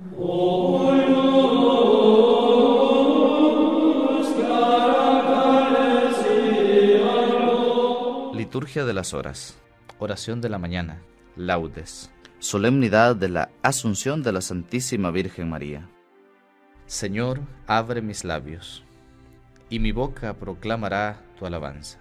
Liturgia de las horas. Oración de la mañana. Laudes. Solemnidad de la Asunción de la Santísima Virgen María. Señor, abre mis labios, y mi boca proclamará tu alabanza.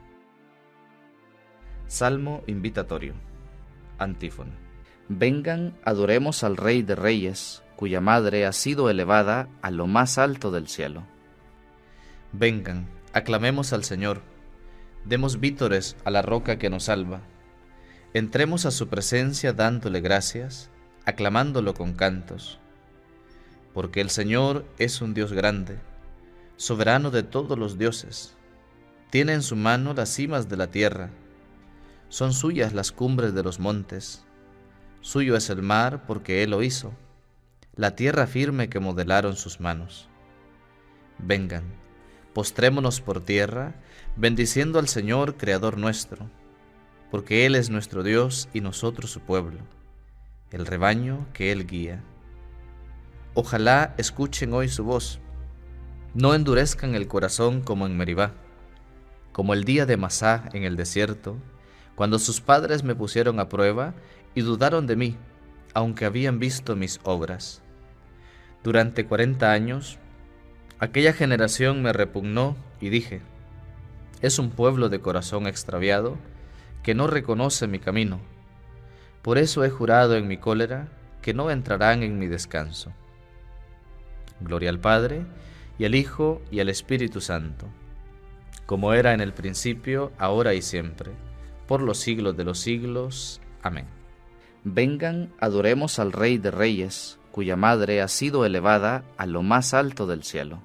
Salmo invitatorio. Antífona. Vengan, adoremos al Rey de Reyes, cuya madre ha sido elevada a lo más alto del cielo. Vengan, aclamemos al Señor, demos vítores a la roca que nos salva. Entremos a su presencia dándole gracias, aclamándolo con cantos. Porque el Señor es un Dios grande, soberano de todos los dioses. Tiene en su mano las cimas de la tierra, son suyas las cumbres de los montes. Suyo es el mar porque Él lo hizo, la tierra firme que modelaron sus manos. Vengan, postrémonos por tierra, bendiciendo al Señor, Creador nuestro, porque Él es nuestro Dios y nosotros su pueblo, el rebaño que Él guía. Ojalá escuchen hoy su voz, no endurezcan el corazón como en Meribá, como el día de Masá en el desierto, cuando sus padres me pusieron a prueba y dudaron de mí, aunque habían visto mis obras. Durante 40 años, aquella generación me repugnó y dije, es un pueblo de corazón extraviado que no reconoce mi camino. Por eso he jurado en mi cólera que no entrarán en mi descanso. Gloria al Padre, y al Hijo, y al Espíritu Santo, como era en el principio, ahora y siempre, por los siglos de los siglos. Amén. Vengan, adoremos al Rey de Reyes, cuya madre ha sido elevada a lo más alto del cielo.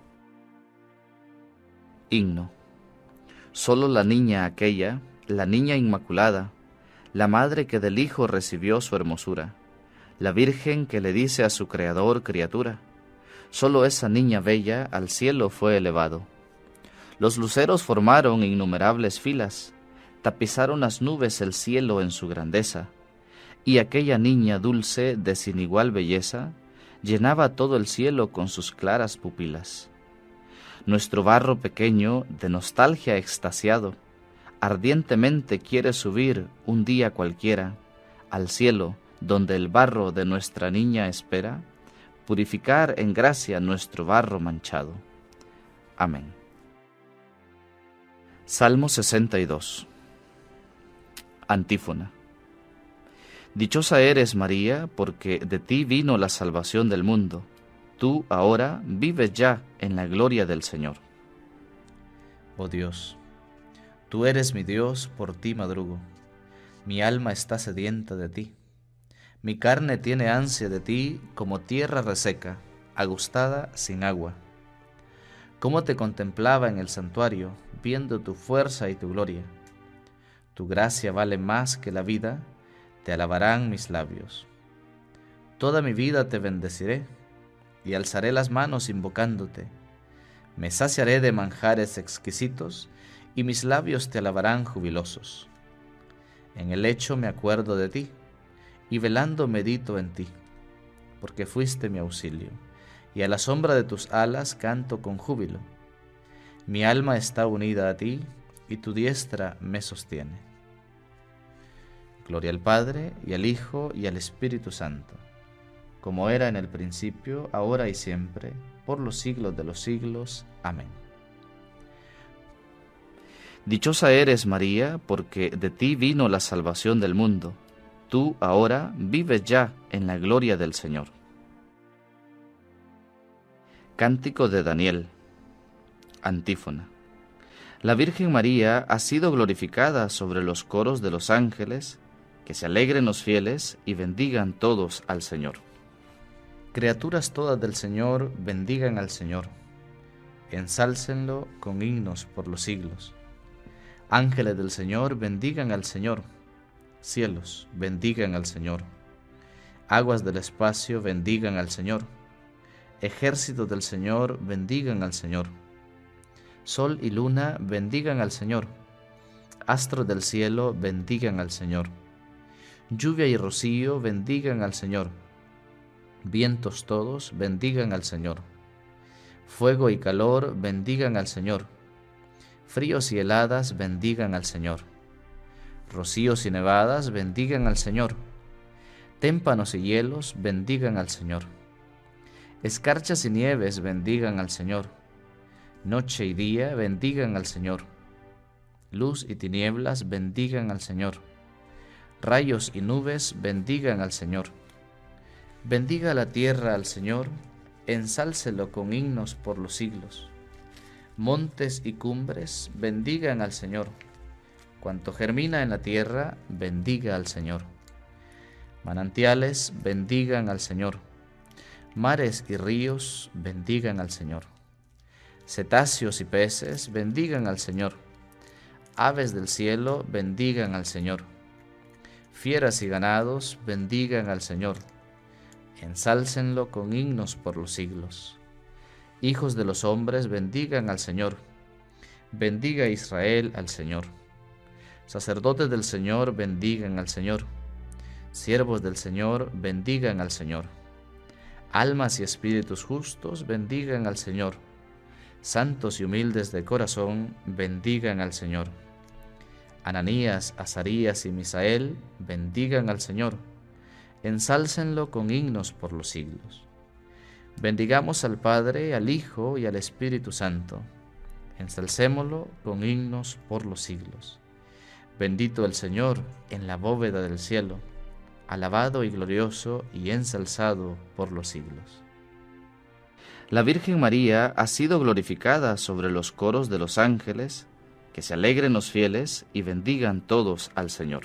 Himno. Solo la niña aquella, la niña inmaculada, la madre que del Hijo recibió su hermosura, la Virgen que le dice a su Creador criatura, solo esa niña bella al cielo fue elevado. Los luceros formaron innumerables filas, tapizaron las nubes el cielo en su grandeza, y aquella niña dulce de sin igual belleza llenaba todo el cielo con sus claras pupilas. Nuestro barro pequeño, de nostalgia extasiado, ardientemente quiere subir un día cualquiera al cielo donde el barro de nuestra niña espera, purificar en gracia nuestro barro manchado. Amén. Salmo 62. Antífona. Dichosa eres, María, porque de ti vino la salvación del mundo. Tú ahora vives ya en la gloria del Señor. Oh Dios, tú eres mi Dios, por ti madrugo. Mi alma está sedienta de ti. Mi carne tiene ansia de ti como tierra reseca, agustada sin agua. Cómo te contemplaba en el santuario, viendo tu fuerza y tu gloria. Tu gracia vale más que la vida, te alabarán mis labios. Toda mi vida te bendeciré, y alzaré las manos invocándote. Me saciaré de manjares exquisitos, y mis labios te alabarán jubilosos. En el lecho me acuerdo de ti, y velando medito en ti, porque fuiste mi auxilio, y a la sombra de tus alas canto con júbilo. Mi alma está unida a ti, y tu diestra me sostiene. Gloria al Padre, y al Hijo, y al Espíritu Santo, como era en el principio, ahora y siempre, por los siglos de los siglos. Amén. Dichosa eres, María, porque de ti vino la salvación del mundo. Tú ahora vives ya en la gloria del Señor. Cántico de Daniel. Antífona. La Virgen María ha sido glorificada sobre los coros de los ángeles, que se alegren los fieles y bendigan todos al Señor. Criaturas todas del Señor, bendigan al Señor. Ensálcenlo con himnos por los siglos. Ángeles del Señor, bendigan al Señor. Cielos, bendigan al Señor. Aguas del espacio, bendigan al Señor. Ejércitos del Señor, bendigan al Señor. Sol y luna, bendigan al Señor. Astros del cielo, bendigan al Señor. Lluvia y rocío, bendigan al Señor. Vientos todos, bendigan al Señor. Fuego y calor, bendigan al Señor. Fríos y heladas, bendigan al Señor. Rocíos y nevadas, bendigan al Señor. Témpanos y hielos, bendigan al Señor. Escarchas y nieves, bendigan al Señor. Noche y día, bendigan al Señor. Luz y tinieblas, bendigan al Señor. Rayos y nubes, bendigan al Señor. Bendiga la tierra al Señor, ensálcelo con himnos por los siglos. Montes y cumbres, bendigan al Señor. Cuanto germina en la tierra, bendiga al Señor. Manantiales, bendigan al Señor. Mares y ríos, bendigan al Señor. Cetáceos y peces, bendigan al Señor. Aves del cielo, bendigan al Señor. Fieras y ganados, bendigan al Señor. Ensálcenlo con himnos por los siglos. Hijos de los hombres, bendigan al Señor. Bendiga Israel al Señor. Sacerdotes del Señor, bendigan al Señor. Siervos del Señor, bendigan al Señor. Almas y espíritus justos, bendigan al Señor. Santos y humildes de corazón, bendigan al Señor. Ananías, Azarías y Misael, bendigan al Señor. Ensálcenlo con himnos por los siglos. Bendigamos al Padre, al Hijo y al Espíritu Santo. Ensalcémoslo con himnos por los siglos. Bendito el Señor en la bóveda del cielo, alabado y glorioso y ensalzado por los siglos. La Virgen María ha sido glorificada sobre los coros de los ángeles, que se alegren los fieles y bendigan todos al Señor.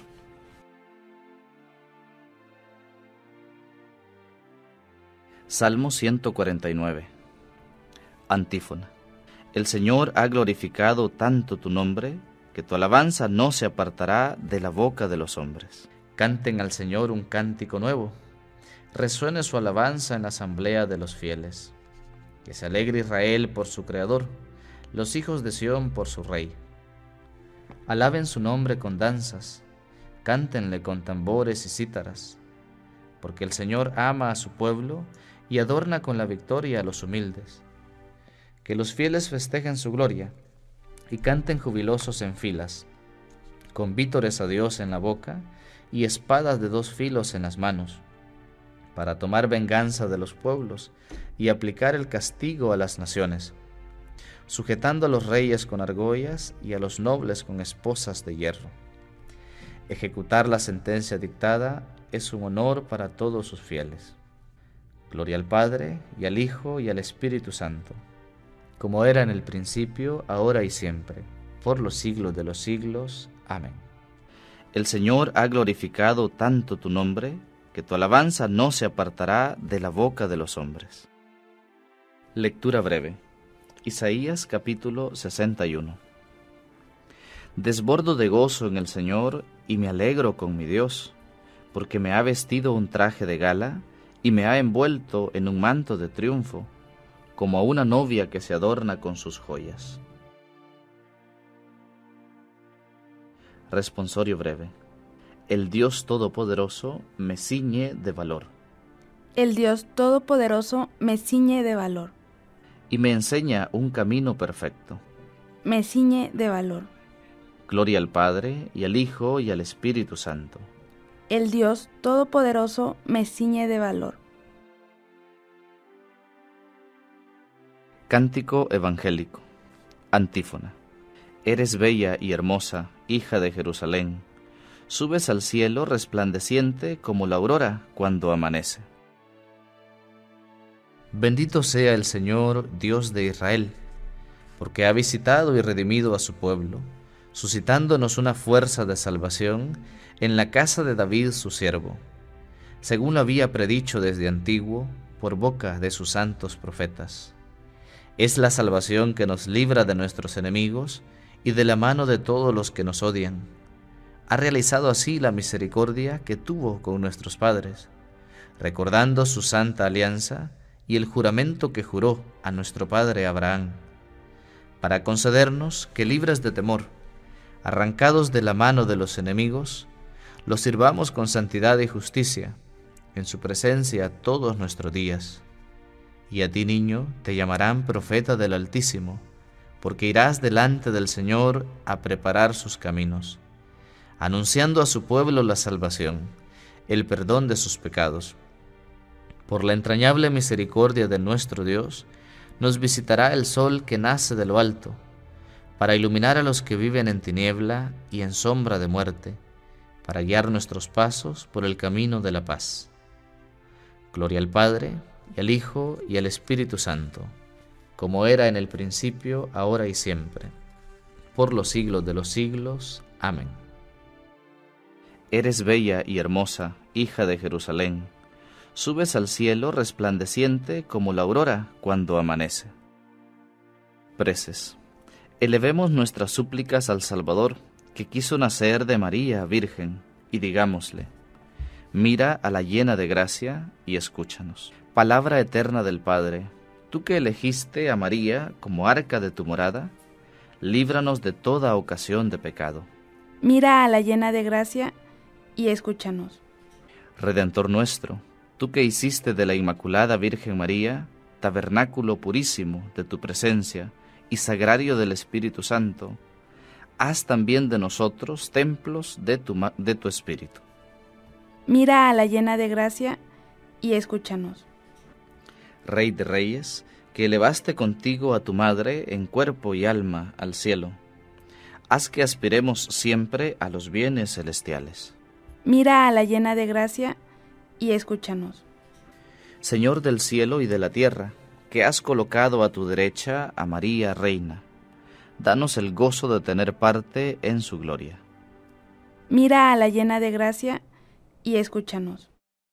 Salmo 149. Antífona. El Señor ha glorificado tanto tu nombre, que tu alabanza no se apartará de la boca de los hombres. Canten al Señor un cántico nuevo, resuene su alabanza en la asamblea de los fieles. Que se alegre Israel por su Creador, los hijos de Sión por su Rey. Alaben su nombre con danzas, cántenle con tambores y cítaras, porque el Señor ama a su pueblo y adorna con la victoria a los humildes. Que los fieles festejen su gloria y canten jubilosos en filas, con vítores a Dios en la boca y espadas de 2 filos en las manos, para tomar venganza de los pueblos y aplicar el castigo a las naciones, sujetando a los reyes con argollas y a los nobles con esposas de hierro. Ejecutar la sentencia dictada es un honor para todos sus fieles. Gloria al Padre, y al Hijo, y al Espíritu Santo, como era en el principio, ahora y siempre, por los siglos de los siglos. Amén. El Señor ha glorificado tanto tu nombre, que tu alabanza no se apartará de la boca de los hombres. Lectura breve. Isaías capítulo 61. Desbordo de gozo en el Señor, y me alegro con mi Dios, porque me ha vestido un traje de gala, y me ha envuelto en un manto de triunfo, como a una novia que se adorna con sus joyas. Responsorio breve. El Dios Todopoderoso me ciñe de valor. El Dios Todopoderoso me ciñe de valor. Y me enseña un camino perfecto. Me ciñe de valor. Gloria al Padre, y al Hijo, y al Espíritu Santo. El Dios Todopoderoso me ciñe de valor. Cántico evangélico. Antífona. Eres bella y hermosa, hija de Jerusalén. Subes al cielo resplandeciente como la aurora cuando amanece. Bendito sea el Señor, Dios de Israel, porque ha visitado y redimido a su pueblo, suscitándonos una fuerza de salvación en la casa de David su siervo, según lo había predicho desde antiguo por boca de sus santos profetas. Es la salvación que nos libra de nuestros enemigos y de la mano de todos los que nos odian. Ha realizado así la misericordia que tuvo con nuestros padres, recordando su santa alianza y el juramento que juró a nuestro padre Abraham, para concedernos que, libres de temor, arrancados de la mano de los enemigos, los sirvamos con santidad y justicia, en su presencia todos nuestros días. Y a ti, niño, te llamarán profeta del Altísimo, porque irás delante del Señor a preparar sus caminos, anunciando a su pueblo la salvación, el perdón de sus pecados. Por la entrañable misericordia de nuestro Dios, nos visitará el sol que nace de lo alto, para iluminar a los que viven en tiniebla y en sombra de muerte, para guiar nuestros pasos por el camino de la paz. Gloria al Padre, y al Hijo, y al Espíritu Santo, como era en el principio, ahora y siempre, por los siglos de los siglos. Amén. Eres bella y hermosa, hija de Jerusalén. Subes al cielo resplandeciente como la aurora cuando amanece. Preces. Elevemos nuestras súplicas al Salvador, que quiso nacer de María Virgen, y digámosle: mira a la llena de gracia y escúchanos. Palabra eterna del Padre, tú que elegiste a María como arca de tu morada, líbranos de toda ocasión de pecado. Mira a la llena de gracia y escúchanos. Redentor nuestro, tú que hiciste de la Inmaculada Virgen María tabernáculo purísimo de tu presencia y sagrario del Espíritu Santo, haz también de nosotros templos de tu Espíritu. Mira a la llena de gracia y escúchanos. Rey de Reyes, que elevaste contigo a tu Madre en cuerpo y alma al cielo, haz que aspiremos siempre a los bienes celestiales. Mira a la llena de gracia y escúchanos. Señor del cielo y de la tierra, que has colocado a tu derecha a María Reina, danos el gozo de tener parte en su gloria. Mira a la llena de gracia y escúchanos.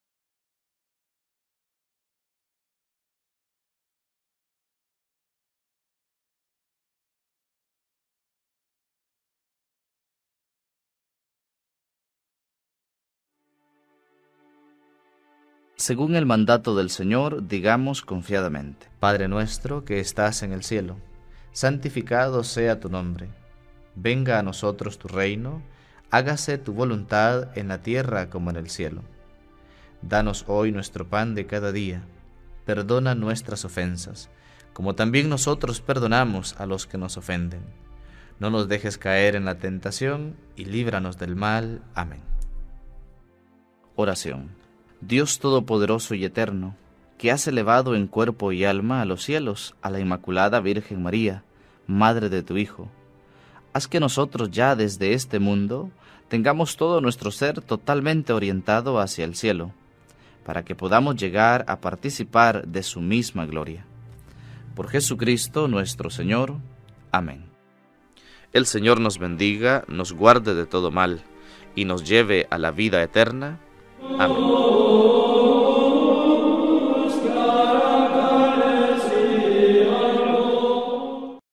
Según el mandato del Señor, digamos confiadamente: Padre nuestro que estás en el cielo, santificado sea tu nombre. Venga a nosotros tu reino, hágase tu voluntad en la tierra como en el cielo. Danos hoy nuestro pan de cada día. Perdona nuestras ofensas, como también nosotros perdonamos a los que nos ofenden. No nos dejes caer en la tentación y líbranos del mal. Amén. Oración. Dios Todopoderoso y Eterno, que has elevado en cuerpo y alma a los cielos a la Inmaculada Virgen María, Madre de tu Hijo, haz que nosotros ya desde este mundo tengamos todo nuestro ser totalmente orientado hacia el cielo, para que podamos llegar a participar de su misma gloria. Por Jesucristo nuestro Señor. Amén. El Señor nos bendiga, nos guarde de todo mal, y nos lleve a la vida eterna. Amén.